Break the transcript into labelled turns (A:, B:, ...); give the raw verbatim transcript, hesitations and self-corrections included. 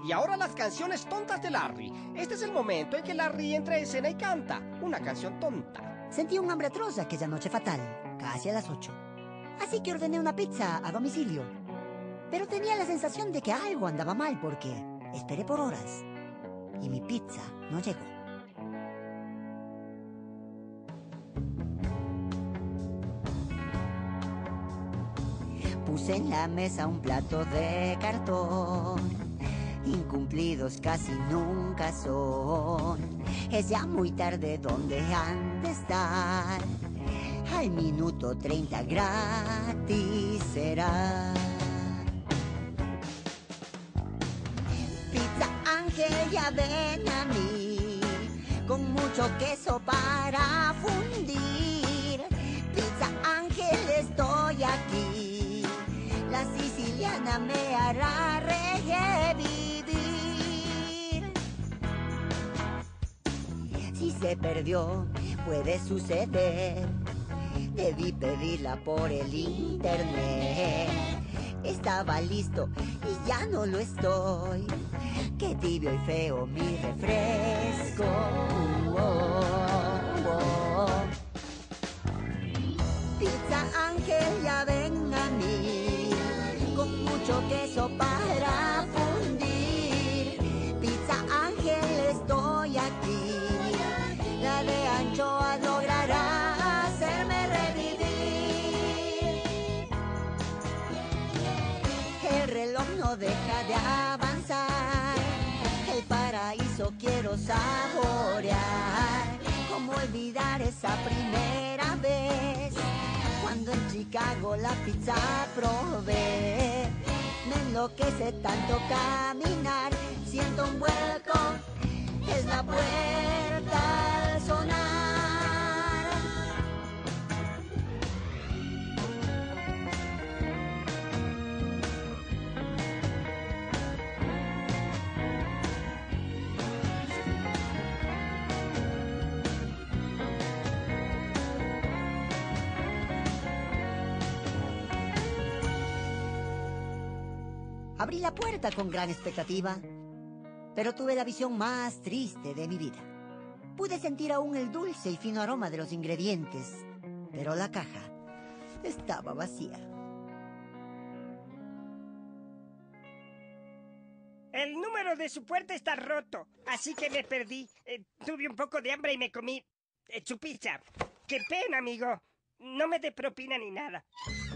A: Y ahora las canciones tontas de Larry. Este es el momento en que Larry entra a escena y canta una canción tonta.
B: Sentí un hambre atroz aquella noche fatal, casi a las ocho. Así que ordené una pizza a domicilio. Pero tenía la sensación de que algo andaba mal porque esperé por horas y mi pizza no llegó. Puse en la mesa un plato de cartón. Incumplidos casi nunca son. Es ya muy tarde, ¿dónde han de estar? Al minuto treinta gratis será. Pizza Ángel, ya ven a mí, con mucho queso para fundir. Pizza Ángel, estoy aquí. La siciliana me hará revivir. Si se perdió, puede suceder. Debí pedirla por el internet. Estaba listo y ya no lo estoy. Qué tibio y feo mi refresco. Oh, oh, oh. Pizza Ángel, ya ven a mí, con mucho queso para fundir. Pizza Ángel, estoy aquí. La de anchoa logrará hacerme revivir. El reloj no deja de avanzar. El paraíso quiero saborear. ¿Cómo olvidar esa primera vez? Cuando en Chicago la pizza probé. Me enloquece tanto caminar. Siento un vuelco, es la puerta al sonar. Abrí la puerta con gran expectativa, pero tuve la visión más triste de mi vida. Pude sentir aún el dulce y fino aroma de los ingredientes, pero la caja estaba vacía.
C: El número de su puerta está roto, así que me perdí. Eh, tuve un poco de hambre y me comí eh, su pizza. ¡Qué pena, amigo! No me dé propina ni nada.